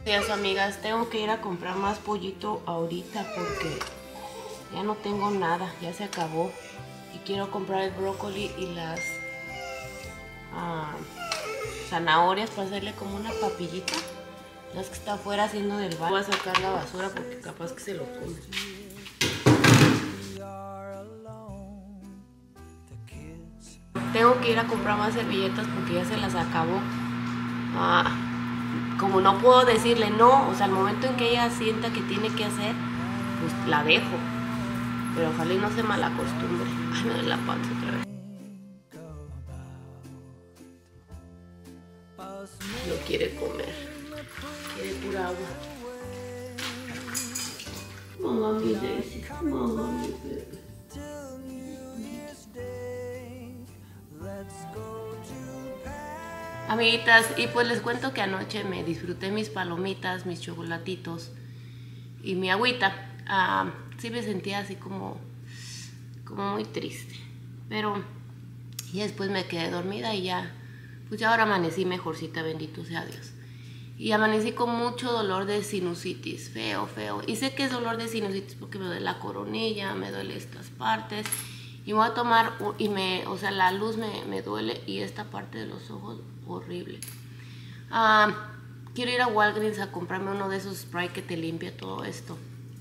Buenos días, amigas, tengo que ir a comprar más pollito ahorita porque ya no tengo nada, ya se acabó. Y quiero comprar el brócoli y las zanahorias para hacerle como una papillita. Las que está afuera haciendo del baño. Voy a sacar la basura porque capaz que se lo come. Tengo que ir a comprar más servilletas porque ya se las acabó. Como no puedo decirle no, o sea, al momento en que ella sienta que tiene que hacer, pues la dejo. Pero ojalá y no se malacostumbre. Ay, me duele la panza otra vez. No quiere comer. Quiere pura agua. Mamá, mi Daisy. Mamá, mi bebé. Amiguitas, y pues les cuento que anoche me disfruté mis palomitas, mis chocolatitos y mi agüita. Sí me sentía así como muy triste, pero y después me quedé dormida y ya, pues ya ahora amanecí mejorcita, bendito sea Dios. Y amanecí con mucho dolor de sinusitis, feo. Y sé que es dolor de sinusitis porque me duele la coronilla, me duele estas partes. Y me voy a tomar, o sea, la luz me duele y esta parte de los ojos, horrible. Quiero ir a Walgreens a comprarme uno de esos spray que te limpia todo esto.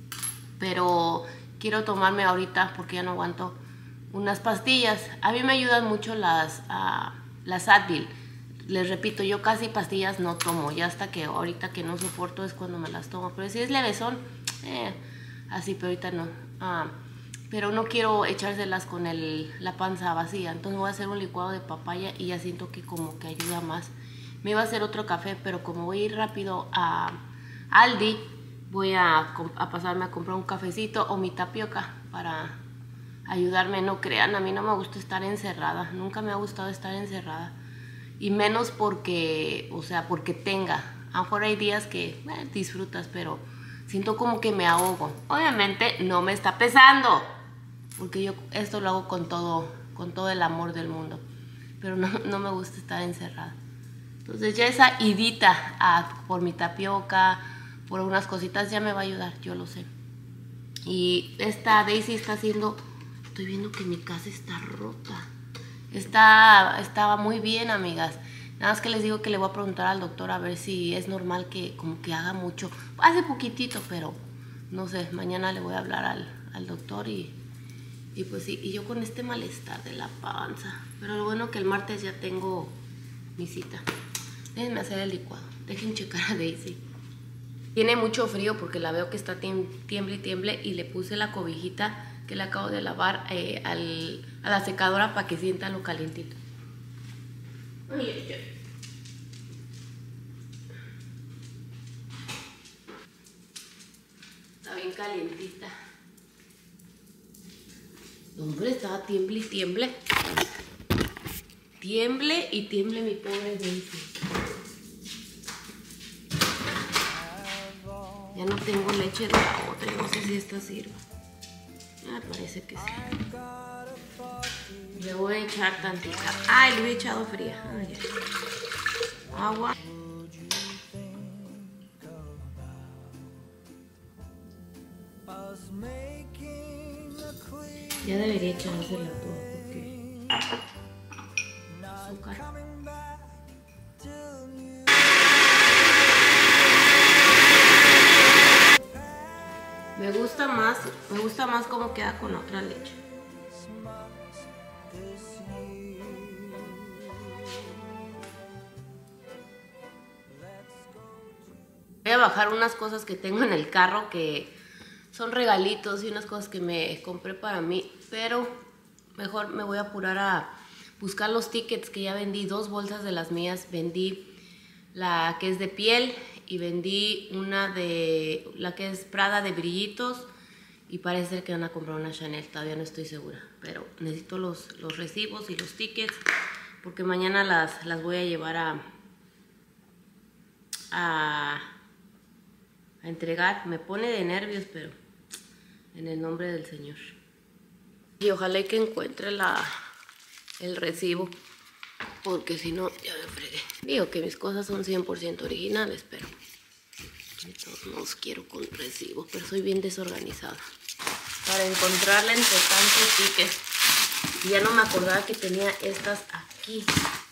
Pero quiero tomarme ahorita, porque ya no aguanto, unas pastillas. A mí me ayudan mucho las Advil. Les repito, yo casi pastillas no tomo. Ya hasta que ahorita que no soporto es cuando me las tomo. Pero si es levesón, así, pero ahorita no. Pero no quiero echárselas con la panza vacía. Entonces voy a hacer un licuado de papaya y ya siento que como que ayuda más. Me iba a hacer otro café, pero como voy a ir rápido a Aldi, voy a pasarme a comprar un cafecito o mi tapioca para ayudarme. No crean, a mí no me gusta estar encerrada. Nunca me ha gustado estar encerrada. Y menos porque, o sea, porque tenga. A lo mejor hay días que disfrutas, pero siento como que me ahogo. Obviamente no me está pesando, porque yo esto lo hago con todo el amor del mundo. Pero no me gusta estar encerrada. Entonces ya esa idita por mi tapioca, por unas cositas ya me va a ayudar, yo lo sé. Y esta Daisy está haciendo, estoy viendo que mi casa está rota. Estaba muy bien, amigas. Nada más que les digo que le voy a preguntar al doctor a ver si es normal que como que haga mucho. Hace poquitito, pero no sé, mañana le voy a hablar al doctor y pues sí, y yo con este malestar de la panza. Pero lo bueno que el martes ya tengo mi cita. Déjenme hacer el licuado. Dejen checar a Daisy. Tiene mucho frío porque la veo que está tiemble y tiemble y le puse la cobijita que le acabo de lavar a la secadora para que sienta lo calientito. Está bien calientita. Hombre, estaba tiemble y tiemble. Tiemble y tiemble mi pobre Daisy. Ya no tengo leche de la otra, no sé si esta sirva. Parece que sí. Le voy a echar tantita. Ay, le he echado fría. Agua. Ya debería echársela todo porque azúcar. Me gusta más cómo queda con otra leche. Voy a bajar unas cosas que tengo en el carro que son regalitos y unas cosas que me compré para mí, pero mejor me voy a apurar a buscar los tickets que ya vendí. 2 bolsas de las mías. Vendí la que es de piel y vendí una de la que es Prada de brillitos y parece ser que van a comprar una Chanel, todavía no estoy segura, pero necesito los recibos y los tickets porque mañana las voy a llevar a entregar. Me pone de nervios, pero en el nombre del Señor. Y ojalá que encuentre el recibo, porque si no, ya me fregué. Digo que mis cosas son 100% originales, pero De todos modos quiero con recibo, pero soy bien desorganizada. Para encontrarla entre tantos tickets. Y ya no me acordaba que tenía estas aquí.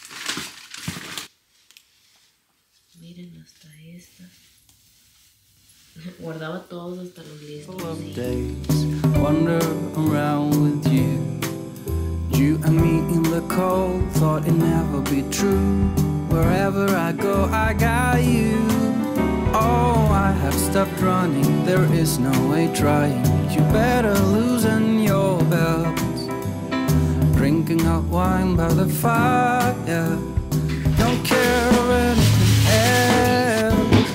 Miren, hasta estas. Guardaba todos hasta los listos. Wander around with you. You and me in the cold, thought it'd never be true. Wherever I go, I got you. Oh, I have stopped running, there is no way trying. You better loosen your belts. Drinking hot wine by the fire. Don't care of anything else.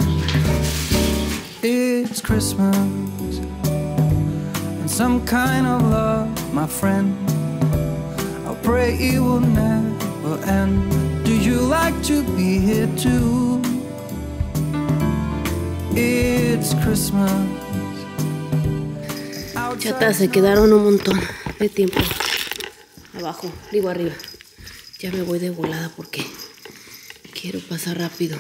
It's Christmas and some kind of love, my friend. I pray it will never end. Do you like to be here too? It's Christmas. Chatas, se quedaron un montón de tiempo abajo, digo arriba. Ya me voy de volada porque quiero pasar rápido.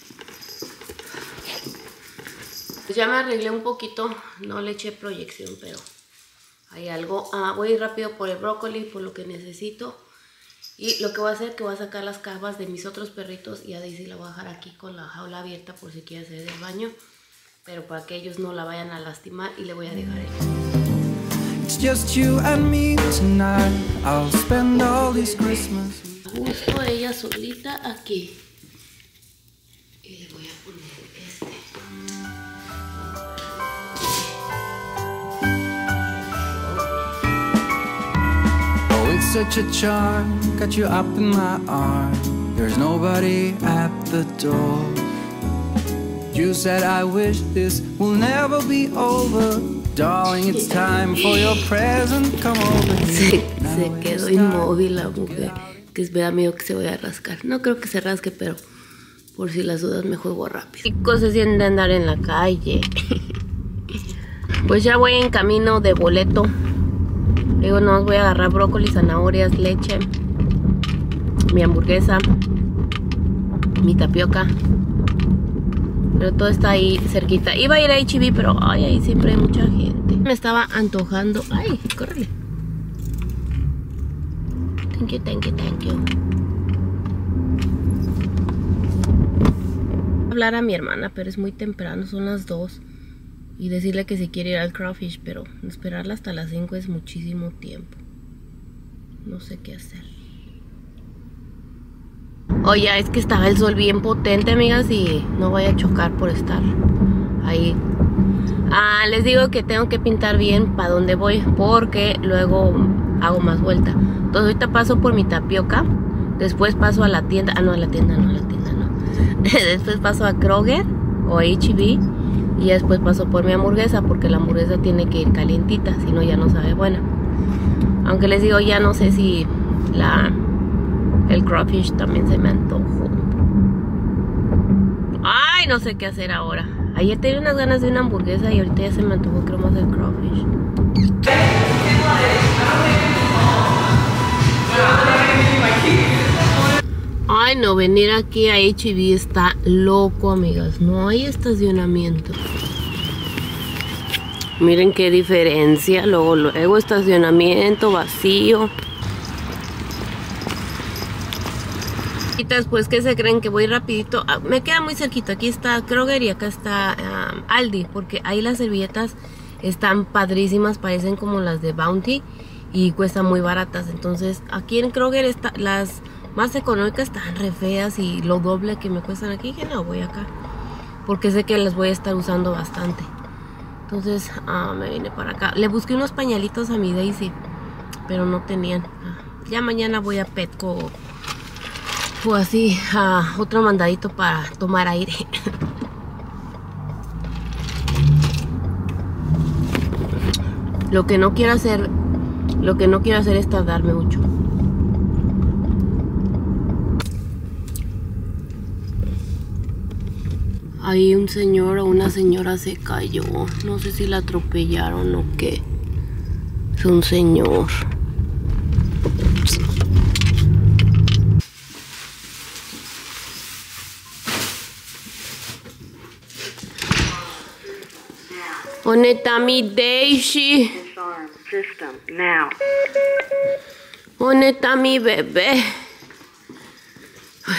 Pues ya me arreglé un poquito, no le eché proyección, pero hay algo. Voy a ir rápido por el brócoli, por lo que necesito. Y lo que voy a hacer es que voy a sacar las cajas de mis otros perritos y a Daisy la voy a dejar aquí con la jaula abierta por si quiere hacer el baño. Pero para que ellos no la vayan a lastimar y le voy a dejar el... It's just you and me tonight. I'll spend all this Christmas. Justo ella solita aquí. Y le voy a poner este. Oh, it's such a charm. Got you up in my arms. There's nobody at the door. You said I wish this will never be over. Darling, it's time for your present. Come over here. Se quedó inmóvil la mujer. Que me da miedo que se vaya a rascar. No creo que se rasque, pero por si las dudas me juego rápido. Chicos, se siente andar en la calle. Pues ya voy en camino de boleto. Luego no voy a agarrar brócoli, zanahorias, leche, mi hamburguesa, mi tapioca. Pero todo está ahí cerquita. Iba a ir a H-E-B, pero ay, ahí siempre hay mucha gente. Me estaba antojando. Ay, córrele. Thank you, thank you, thank you. Voy a hablar a mi hermana, pero es muy temprano, son las 2. Y decirle que si quiere ir al crawfish, pero esperarla hasta las 5 es muchísimo tiempo. No sé qué hacer. Oye, es que estaba el sol bien potente, amigas, y no voy a chocar por estar ahí. Les digo que tengo que pintar bien para donde voy, porque luego hago más vuelta. Entonces ahorita paso por mi tapioca, después paso a la tienda. No, a la tienda no. Después paso a Kroger o a H-E-B y después paso por mi hamburguesa, porque la hamburguesa tiene que ir calientita, si no ya no sabe buena. Aunque les digo, ya no sé si el crawfish también se me antojó. Ay, no sé qué hacer ahora. Ayer tenía unas ganas de una hamburguesa y ahorita ya se me antojó, creo, más el crawfish. Ay, no, venir aquí a H-E-B está loco, amigas. No hay estacionamiento. Miren qué diferencia. Luego estacionamiento vacío. Después, ¿qué se creen? Que voy rapidito. Me queda muy cerquita. Aquí está Kroger y acá está Aldi, porque ahí las servilletas están padrísimas, parecen como las de Bounty y cuestan muy baratas. Entonces aquí en Kroger las más económicas están re feas y lo doble que me cuestan aquí. Que no, voy acá porque sé que las voy a estar usando bastante. Entonces me vine para acá. Le busqué unos pañalitos a mi Daisy, pero no tenían. Ya mañana voy a Petco o así, otro mandadito para tomar aire. Lo que no quiero hacer es tardarme mucho. Ahí un señor o una señora se cayó. No sé si la atropellaron o qué. Es un señor. ¿Dónde está mi Daisy? Disarm system now. ¿Dónde está mi bebé? Ay.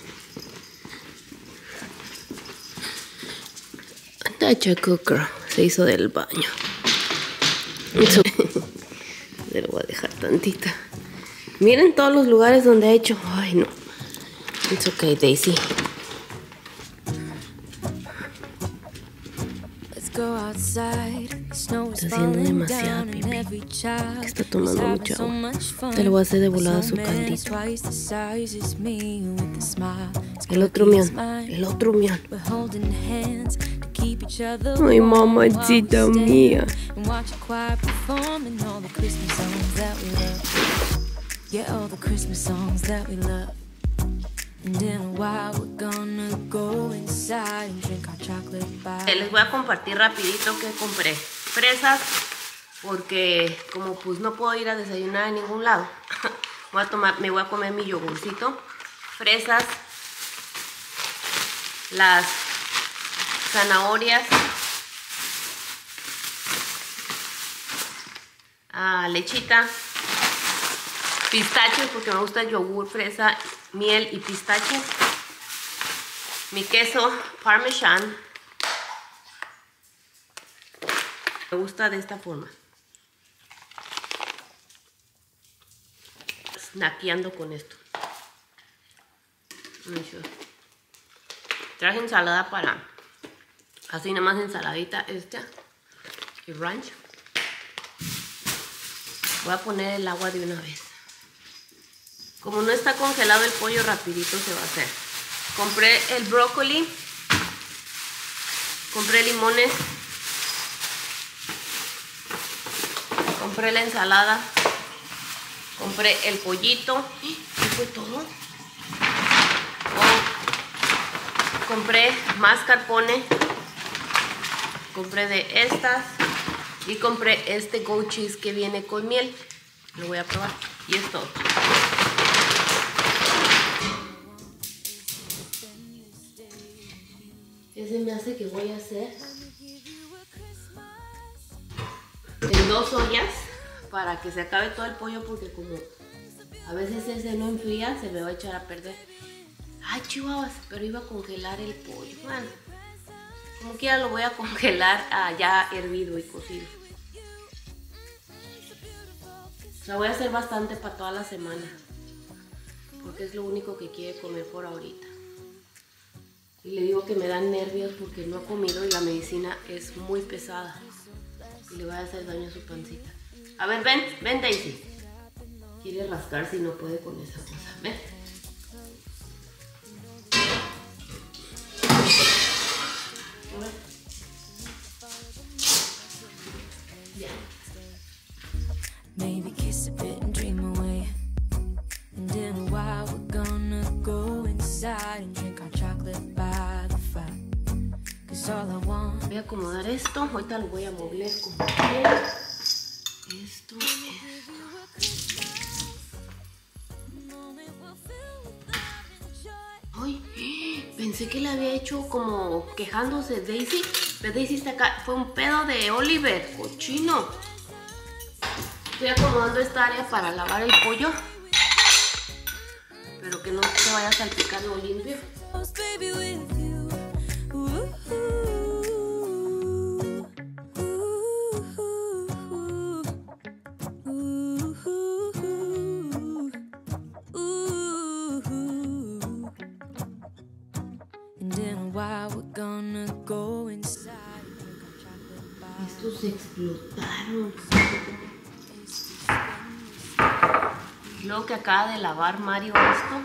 Tacha Cooker se hizo del baño. Se lo voy a dejar tantita. Miren todos los lugares donde ha hecho. Ay, no. It's okay, Daisy. Está haciendo demasiada pipí. Está tomando mucha agua. Te lo voy a hacer de volada su caldito. El otro mión. El otro mión. Ay, mamacita mía. Les voy a compartir rapidito que compré. Fresas, porque como pues no puedo ir a desayunar a ningún lado, me voy a comer mi yogurcito. Fresas, las zanahorias, lechita, pistachos, porque me gusta el yogur, fresa, miel y pistache. Mi queso parmesán. Me gusta de esta forma. Snackeando con esto. Traje ensalada para... Así nada más ensaladita esta. Y ranch. Voy a poner el agua de una vez. Como no está congelado el pollo, rapidito se va a hacer. Compré el brócoli. Compré limones. Compré la ensalada. Compré el pollito. ¿Qué fue todo? Compré mascarpone. Compré de estas. Y compré este goat cheese que viene con miel. Lo voy a probar. Y es todo. Ese me hace que voy a hacer en 2 ollas para que se acabe todo el pollo, porque como a veces ese no enfría, se me va a echar a perder. Ay, chihuahuas, pero iba a congelar el pollo. Bueno, como quiera lo voy a congelar ya hervido y cocido. O sea, voy a hacer bastante para toda la semana, porque es lo único que quiere comer por ahorita. Y le digo que me dan nervios porque no ha comido y la medicina es muy pesada. Y le va a hacer daño a su pancita. A ver, ven Daisy. Quiere rascar si no puede con esa cosa. Ven. A ver. Ya. Maybe kiss a bit and dream away. And in a while we're gonna go inside and drink our chocolate by the fire. Cause all I want. Voy a acomodar esto. Ahorita lo voy a mover con esto. Ay, pensé que le había hecho como quejándose Daisy. Pero Daisy está acá. Fue un pedo de Oliver, cochino. Estoy acomodando esta área para lavar el pollo, pero que no se vaya a salpicar lo limpio. Estos explotaron. Luego que acaba de lavar Mario esto.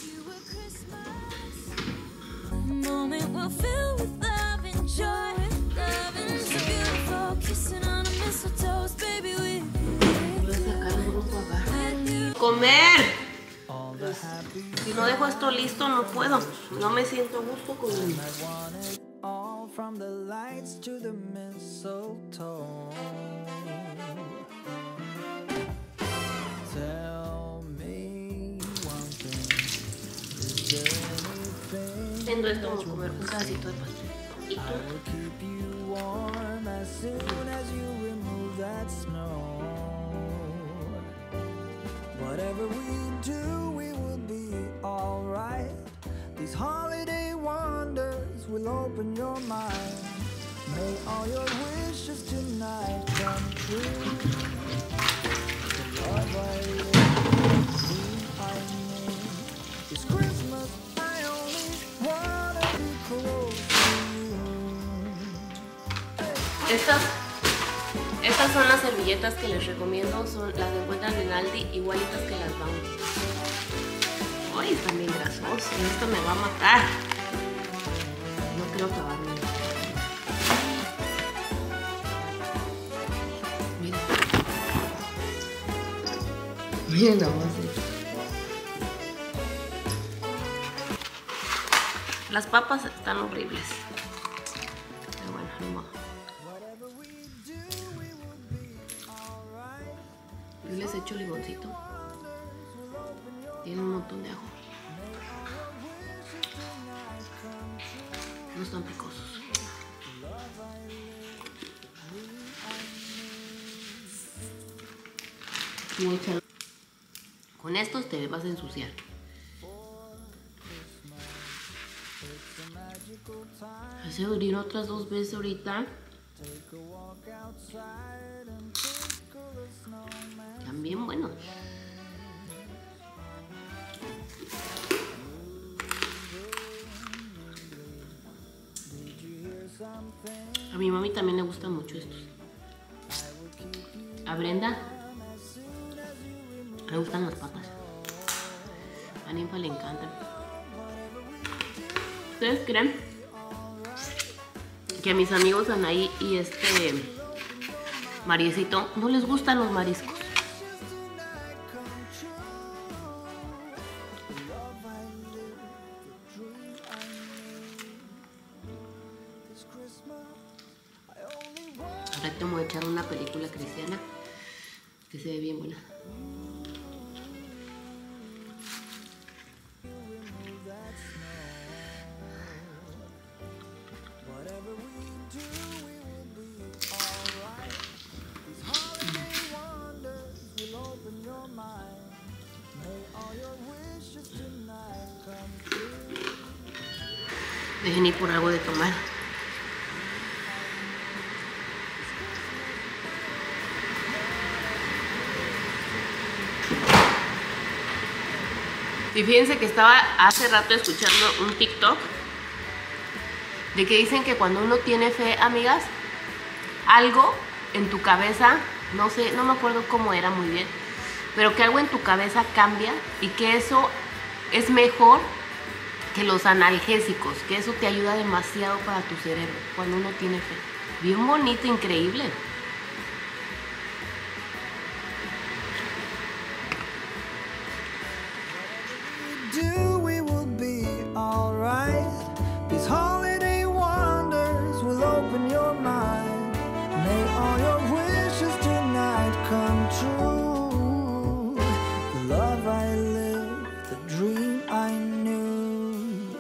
Voy a sacar el grupo acá. ¡Comer! Si no dejo esto listo no puedo. No me siento a gusto con él. From the lights to the mistletoe. Tell me one thing. Haciendo esto vamos a comer un pedacito de pastel. will keep you warm as soon as you remove that snow. Whatever we do, we will be alright. These holiday wonders will open your mind. May all your wishes tonight come true. The love I live, I need. This Christmas I only wanna be close to you. Estas son las servilletas que les recomiendo, las encuentran en Aldi, igualitas que las Bounty. Ay, están bien grasosos, esto me va a matar. No quiero acabarme. Miren. Miren nada más esto. Las papas están horribles. Pero bueno, ni modo. Yo les echo limoncito. Tiene un montón de ajo. No están picosos. Con estos te vas a ensuciar. Hace abrir otras 2 veces ahorita. Están bien buenos. A mi mami también le gustan mucho estos. A Brenda le gustan las papas. A Ninfa le encantan. ¿Ustedes creen que a mis amigos Anaí y Mariecito no les gustan los mariscos? Ahora te voy a echar una película cristiana que se ve bien buena. Dejen ir por algo de tomar. Y fíjense que estaba hace rato escuchando un TikTok de que dicen que cuando uno tiene fe, amigas, algo en tu cabeza, no sé, no me acuerdo cómo era muy bien, pero que algo en tu cabeza cambia y que eso es mejor que los analgésicos, que eso te ayuda demasiado para tu cerebro cuando uno tiene fe. Bien bonito, increíble. We will be alright. These holiday wonders will open your mind. May all your wishes tonight come true. The love I live, the dream I knew.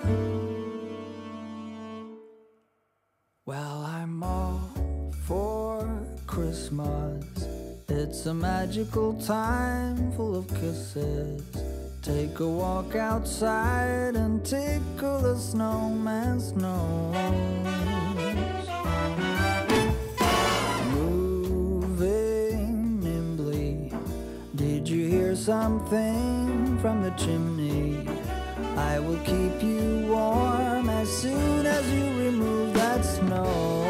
Well, I'm all for Christmas. It's a magical time full of kisses. Take a walk outside and tickle the snowman's nose. Moving nimbly, did you hear something from the chimney? I will keep you warm as soon as you remove that snow.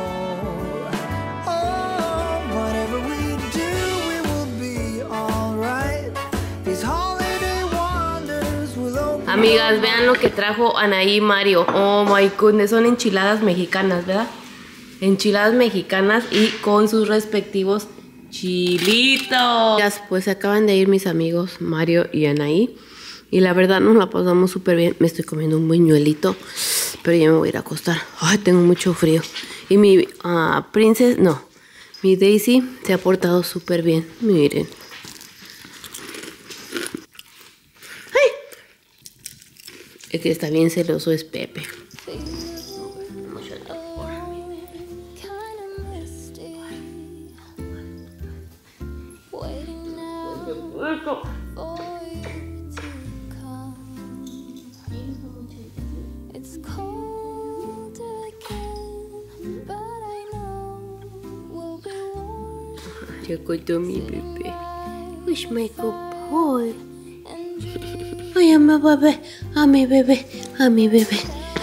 Oh, whatever we do, we will be alright. These amigas, vean lo que trajo Anaí y Mario. Oh my goodness, son enchiladas mexicanas, ¿verdad? Enchiladas mexicanas y con sus respectivos chilitos. Pues se acaban de ir mis amigos Mario y Anaí. Y la verdad nos la pasamos súper bien. Me estoy comiendo un buñuelito, pero ya me voy a ir a acostar. Ay, tengo mucho frío. Y mi mi Daisy se ha portado súper bien. Miren. El que está bien celoso es Pepe. waiting now for you to come. It's cold again, but I know we'll be warm. Se acostó mi bebé. Who's my good boy? Ay, a mi bebé, a mi bebé, a mi bebé.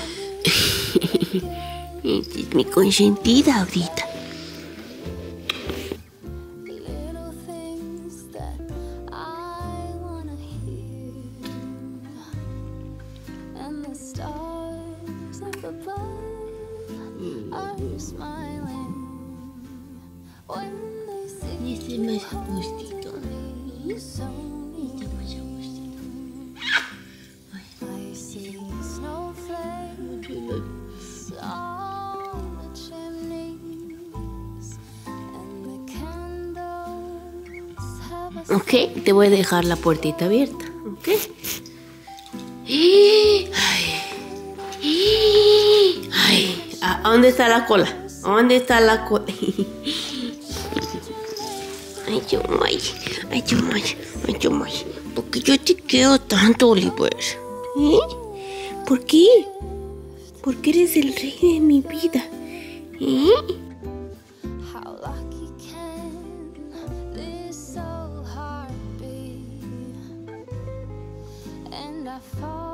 Esta es mi consentida ahorita. Little things that I wanna hear, and the stars up above are smiling when they see Este es más a gustito. you so near. Este es más a gustito. I see snowflakes on the chimneys, and the candles have a Ok, te voy a dejar la puertita abierta. Ok. Ay, ay, ¿a dónde está la cola? ¿A dónde está la cola? Ay, Chumay, ay, Chumay, ay, Chumay. ¿Por qué yo te quiero tanto, Oliver? ¿Eh? ¿Por qué? Porque eres el rey de mi vida. ¿Eh? how lucky can this soul heart be, and I fall